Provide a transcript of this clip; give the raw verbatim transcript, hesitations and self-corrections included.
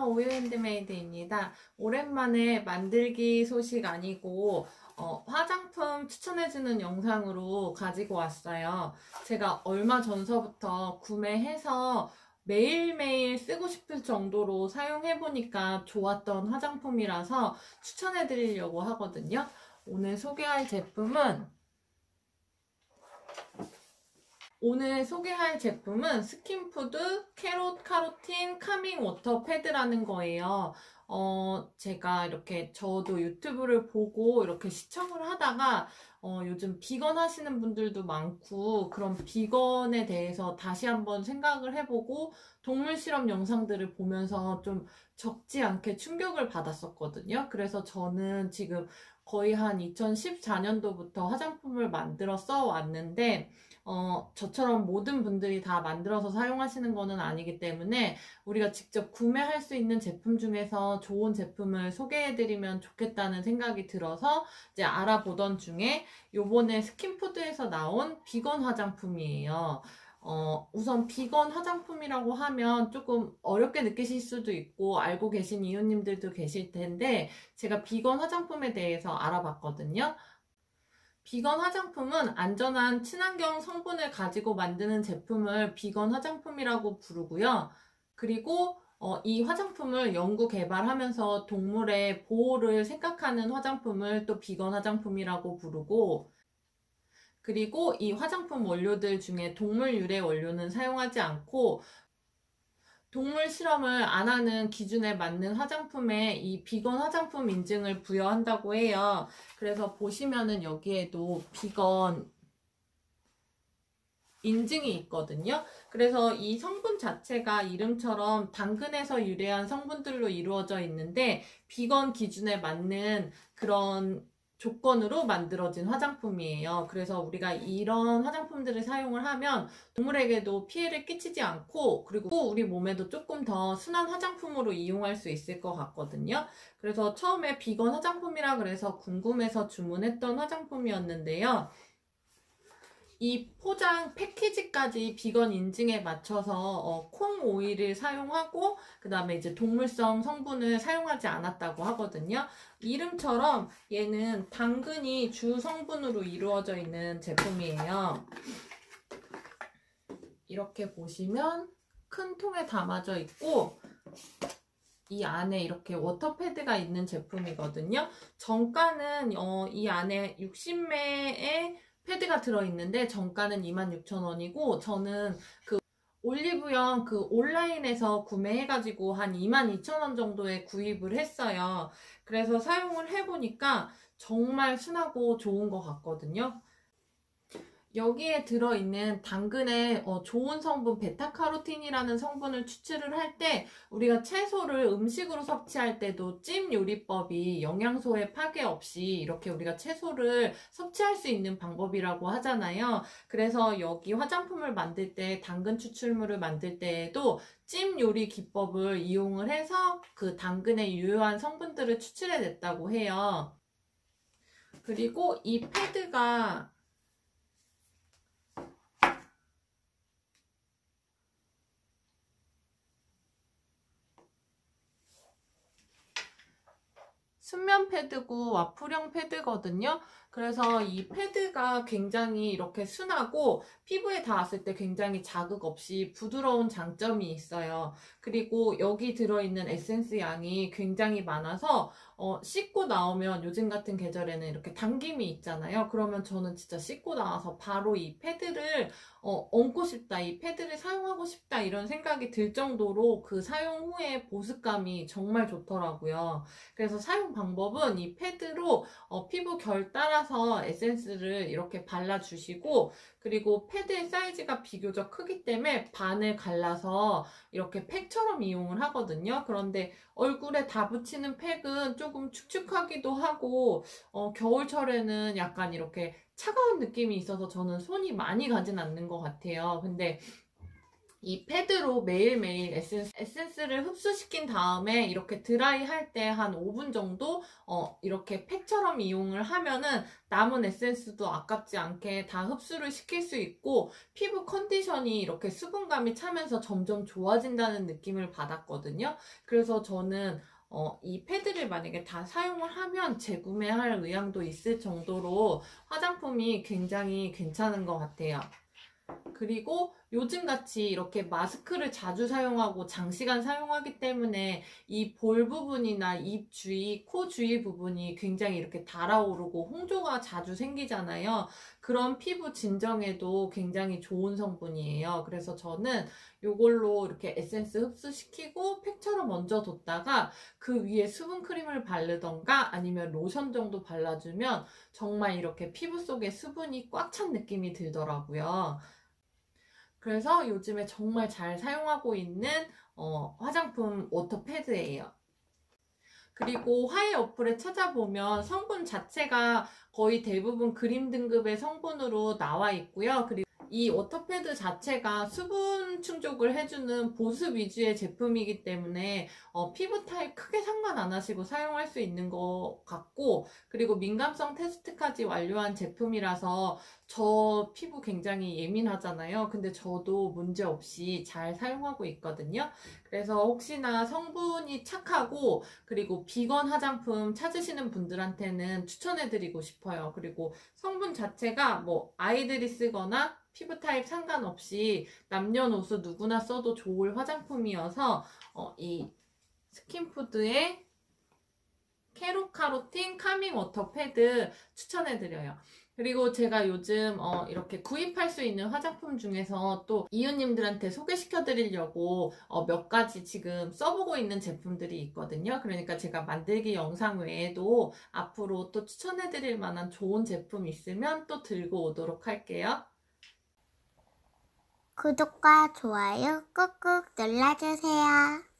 안녕하세요. 오유핸드메이드입니다. 오랜만에 만들기 소식 아니고 어, 화장품 추천해주는 영상으로 가지고 왔어요. 제가 얼마 전서부터 구매해서 매일매일 쓰고 싶을 정도로 사용해보니까 좋았던 화장품이라서 추천해드리려고 하거든요. 오늘 소개할 제품은 오늘 소개할 제품은 스킨푸드 캐롯 카로틴 카밍 워터 패드라는 거예요. 어, 제가 이렇게 저도 유튜브를 보고 이렇게 시청을 하다가 어, 요즘 비건 하시는 분들도 많고 그런 비건에 대해서 다시 한번 생각을 해보고 동물 실험 영상들을 보면서 좀 적지 않게 충격을 받았었거든요. 그래서 저는 지금 거의 한 이천십사 년도부터 화장품을 만들어 써왔는데 어, 저처럼 모든 분들이 다 만들어서 사용하시는 거는 아니기 때문에 우리가 직접 구매할 수 있는 제품 중에서 좋은 제품을 소개해드리면 좋겠다는 생각이 들어서 이제 알아보던 중에 요번에 스킨푸드에서 나온 비건 화장품이에요. 어, 우선 비건 화장품이라고 하면 조금 어렵게 느끼실 수도 있고 알고 계신 이웃님들도 계실 텐데 제가 비건 화장품에 대해서 알아봤거든요. 비건 화장품은 안전한 친환경 성분을 가지고 만드는 제품을 비건 화장품이라고 부르고요. 그리고 어, 이 화장품을 연구 개발하면서 동물의 보호를 생각하는 화장품을 또 비건 화장품이라고 부르고, 그리고 이 화장품 원료들 중에 동물 유래 원료는 사용하지 않고 동물 실험을 안 하는 기준에 맞는 화장품에 이 비건 화장품 인증을 부여한다고 해요. 그래서 보시면은 여기에도 비건 인증이 있거든요. 그래서 이 성분 자체가 이름처럼 당근에서 유래한 성분들로 이루어져 있는데 비건 기준에 맞는 그런 조건으로 만들어진 화장품이에요. 그래서 우리가 이런 화장품들을 사용을 하면 동물에게도 피해를 끼치지 않고 그리고 우리 몸에도 조금 더 순한 화장품으로 이용할 수 있을 것 같거든요. 그래서 처음에 비건 화장품이라 그래서 궁금해서 주문했던 화장품이었는데요. 이 포장 패키지까지 비건 인증에 맞춰서 어, 콩 오일을 사용하고 그 다음에 이제 동물성 성분을 사용하지 않았다고 하거든요. 이름처럼 얘는 당근이 주 성분으로 이루어져 있는 제품이에요. 이렇게 보시면 큰 통에 담아져 있고 이 안에 이렇게 워터패드가 있는 제품이거든요. 정가는 어, 이 안에 육십 매의 패드가 들어있는데 정가는 이만 육천 원이고 저는 그 올리브영 그 온라인에서 구매해가지고 한 이만 이천 원 정도에 구입을 했어요. 그래서 사용을 해보니까 정말 순하고 좋은 것 같거든요. 여기에 들어있는 당근의 어, 좋은 성분 베타카로틴이라는 성분을 추출을 할 때 우리가 채소를 음식으로 섭취할 때도 찜 요리법이 영양소의 파괴 없이 이렇게 우리가 채소를 섭취할 수 있는 방법이라고 하잖아요. 그래서 여기 화장품을 만들 때 당근 추출물을 만들 때에도 찜 요리 기법을 이용을 해서 그 당근의 유효한 성분들을 추출해냈다고 해요. 그리고 이 패드가 순면 패드고 와플형 패드거든요. 그래서 이 패드가 굉장히 이렇게 순하고 피부에 닿았을 때 굉장히 자극 없이 부드러운 장점이 있어요. 그리고 여기 들어있는 에센스 양이 굉장히 많아서 어, 씻고 나오면 요즘 같은 계절에는 이렇게 당김이 있잖아요. 그러면 저는 진짜 씻고 나와서 바로 이 패드를 어, 얹고 싶다, 이 패드를 사용하고 싶다 이런 생각이 들 정도로 그 사용 후에 보습감이 정말 좋더라고요. 그래서 사용 방법은 이 패드로 어, 피부 결 따라서 에센스를 이렇게 발라주시고 그리고 패드의 사이즈가 비교적 크기 때문에 반을 갈라서 이렇게 팩처럼 이용을 하거든요. 그런데 얼굴에 다 붙이는 팩은 조금 축축하기도 하고 어, 겨울철에는 약간 이렇게 차가운 느낌이 있어서 저는 손이 많이 가진 않는 것 같아요. 근데 이 패드로 매일매일 에센스, 에센스를 흡수시킨 다음에 이렇게 드라이 할 때 한 오 분 정도 어, 이렇게 팩처럼 이용을 하면은 남은 에센스도 아깝지 않게 다 흡수를 시킬 수 있고 피부 컨디션이 이렇게 수분감이 차면서 점점 좋아진다는 느낌을 받았거든요. 그래서 저는 어, 이 패드를 만약에 다 사용을 하면 재구매할 의향도 있을 정도로 화장품이 굉장히 괜찮은 것 같아요. 그리고 요즘같이 이렇게 마스크를 자주 사용하고 장시간 사용하기 때문에 이 볼 부분이나 입 주위, 코 주위 부분이 굉장히 이렇게 달아오르고 홍조가 자주 생기잖아요. 그런 피부 진정에도 굉장히 좋은 성분이에요. 그래서 저는 이걸로 이렇게 에센스 흡수시키고 팩처럼 얹어뒀다가 그 위에 수분크림을 바르던가 아니면 로션 정도 발라주면 정말 이렇게 피부 속에 수분이 꽉 찬 느낌이 들더라고요. 그래서 요즘에 정말 잘 사용하고 있는 어, 화장품 워터패드예요. 그리고 화해 어플에 찾아보면 성분 자체가 거의 대부분 그림 등급의 성분으로 나와 있고요. 그리고 이 워터패드 자체가 수분 충족을 해주는 보습 위주의 제품이기 때문에 어, 피부 타입 크게 상관 안 하시고 사용할 수 있는 것 같고, 그리고 민감성 테스트까지 완료한 제품이라서 저 피부 굉장히 예민하잖아요. 근데 저도 문제없이 잘 사용하고 있거든요. 그래서 혹시나 성분이 착하고 그리고 비건 화장품 찾으시는 분들한테는 추천해드리고 싶어요. 그리고 성분 자체가 뭐 아이들이 쓰거나 피부 타입 상관없이 남녀노소 누구나 써도 좋을 화장품이어서 어, 이 스킨푸드의 캐롯카로틴 카밍 워터 패드 추천해드려요. 그리고 제가 요즘 어 이렇게 구입할 수 있는 화장품 중에서 또 이웃님들한테 소개시켜 드리려고 어 몇 가지 지금 써보고 있는 제품들이 있거든요. 그러니까 제가 만들기 영상 외에도 앞으로 또 추천해 드릴 만한 좋은 제품 있으면 또 들고 오도록 할게요. 구독과 좋아요 꾹꾹 눌러주세요.